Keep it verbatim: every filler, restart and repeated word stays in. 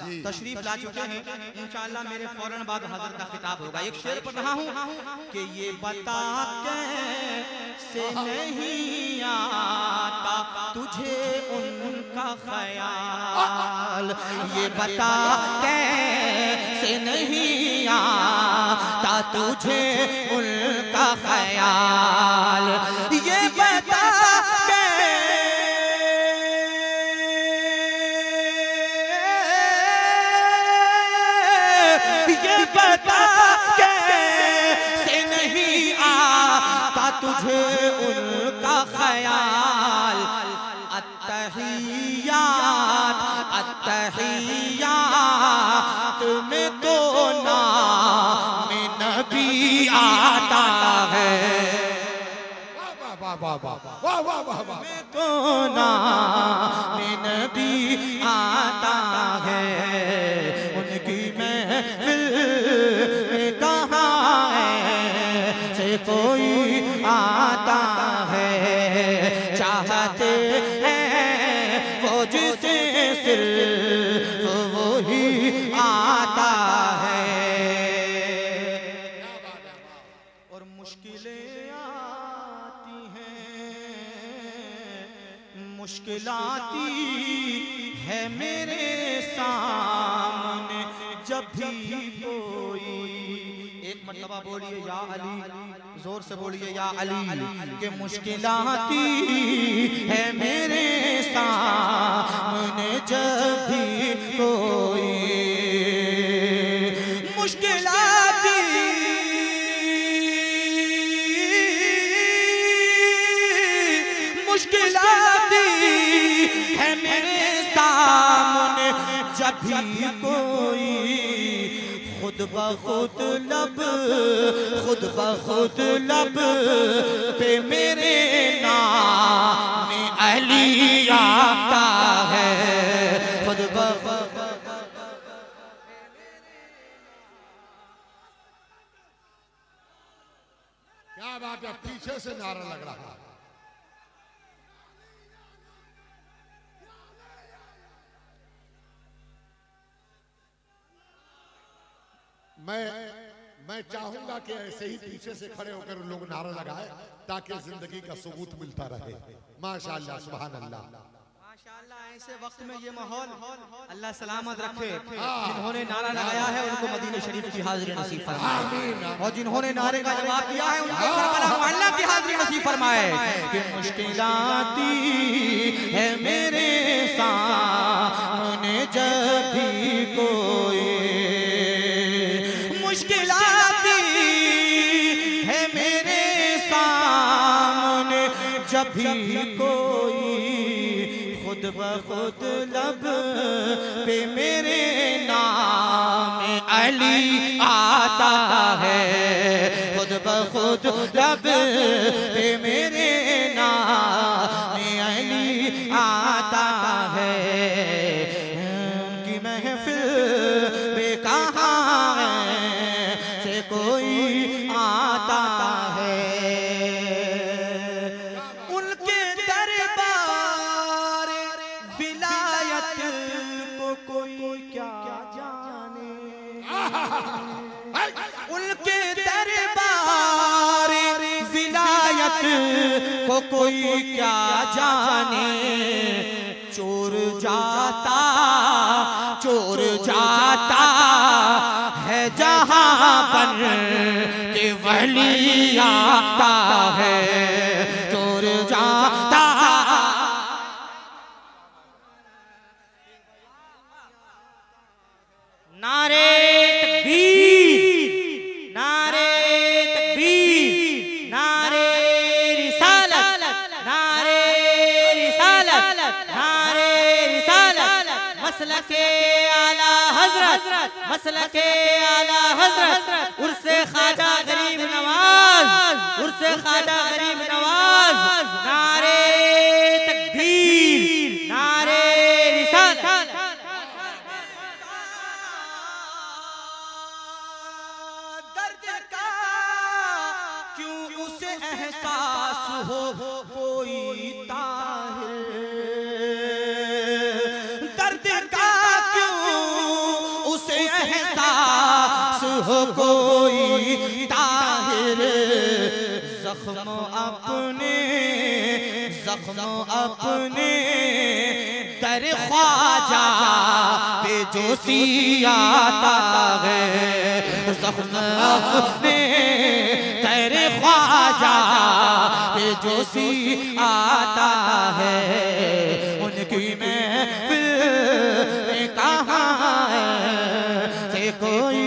तशरीफ ला चुके हैं। इंशाअल्लाह मेरे फौरन बाद हज़रत का खिताब होगा। एक शेर पढ़ रहा हूँ कि ये बता कैसे नहीं आता तुझे उनका ख्याल, ये बता कैसे नहीं आता तुझे उनका ख्याल, ये बता कैसे नहीं आता तुझे उनका ख्याल। अत्तहियात अत्तहियात में तो नाम नबी आता है, में तो नाम नबी आता है। उनकी महफिल कोई आता है, चाहते हैं वो जिसे सिर्फ वो ही आता है। और मुश्किलें आती हैं, मुश्किल आती है मेरे सामने जब भी कोई। एक मर्तबा बोलिए या अली, जोर से बोलिए या अली, के मुश्किल आती है मेरे सामने जब भी कोई। मुश्किल आती मुश्किल आती है मेरे सामने जब भी कोई। खुद ब खुद लब खुद ब खुद लब पे मेरे नाम अली आता है, खुद ब खुद। क्या बात है, पीछे से नारा लग रहा है। मैं मैं चाहूंगा कि ऐसे ही पीछे से खड़े होकर लोग नारा लगाए ताकि जिंदगी का सबूत मिलता रहे। माशाअल्लाह, सुभान अल्लाह, माशाअल्लाह। ऐसे वक्त में ये माहौल अल्लाह सलामत रखे। जिन्होंने नारा लगाया है उनको मदीने शरीफ की हाजिरी नसीब फरमाए, और जिन्होंने नारे का जवाब दिया है उनको करबला मुअल्ला की हाजिरी नसीब फरमाए। कि मुश्किल आती है मेरे सामने जब भी कोई, मुश्किल आती है मेरे सामने जब भी कोई। खुद ब खुद लब पे मेरे नाम अली आता है, खुद ब खुद लब पे मेरे नाम अली आता है। उनकी महफिल बेकहाँ से कोई आता है, उनके दरबार विलायत को कोई क्या जाने, उनके दरबार विलायत को कोई क्या जाने। चोर जाता चोर जाता है जहां पर के वली आता है, चोर जाता। नारे तकबीर, नारे तकबीर, नारे रिसालत, नारे रिसालत, नारे रिसालत। मसलके आला हजरत, मसलके आला हजरत, उर्से ख्वाजा गरीब नवाज, उर्से ख्वाजा गरीब नवाज। नारे तकबीर, नारे रिसालत। दर्द का क्यों उसे एहसास हो कोई ताहिर, दर्द का क्यों एहसास हो कोई ताहिर जख्म अपने जख्म अपने दर ख्वाजा पे जो सियाता है जख्म अपने दर ख्वाजा पे जो सियाता है उनकी महफिल कहाँ है से कोई